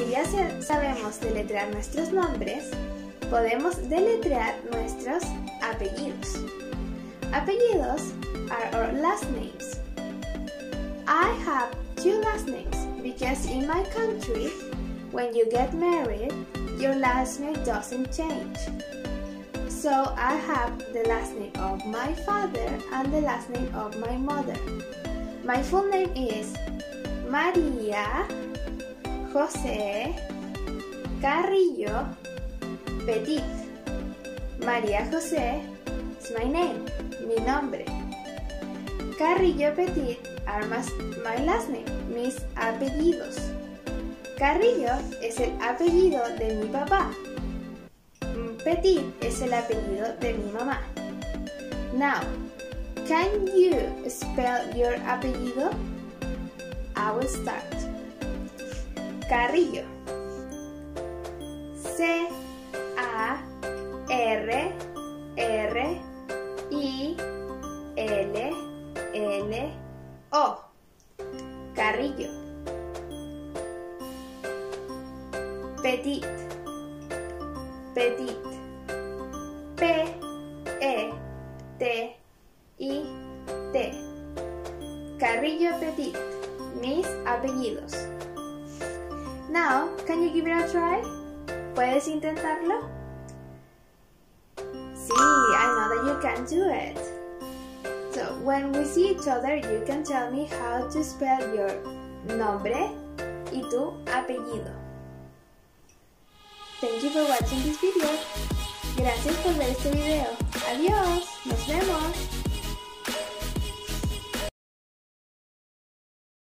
que ya sabemos deletrear nuestros nombres, podemos deletrear nuestros apellidos. Apellidos are our last names. I have 2 last names because in my country, when you get married, your last name doesn't change. So I have the last name of my father and the last name of my mother. My full name is María José Carrillo Petit. María José is my name, mi nombre. Carrillo Petit are my last name, mis apellidos. Carrillo es el apellido de mi papá. Petit es el apellido de mi mamá. Now, can you spell your apellido? I will start. Carrillo. C-A-R-R-I-L-L-O. Carrillo. Petit. Petit. P-E-T-I-T. Carrillo Petit. Mis apellidos. Now, can you give it a try? ¿Puedes intentarlo? Sí, I know that you can do it. So, when we see each other, you can tell me how to spell your nombre y tu apellido. Thank you for watching this video. Gracias por ver este video. Adiós, nos vemos.